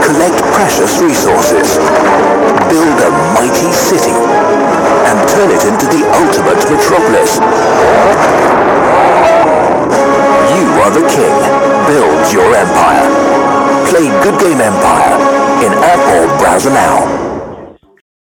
collect precious resources, build a mighty city, and turn it into the ultimate metropolis. You are the king. Build your empire. Play Good Game Empire in app or browser now.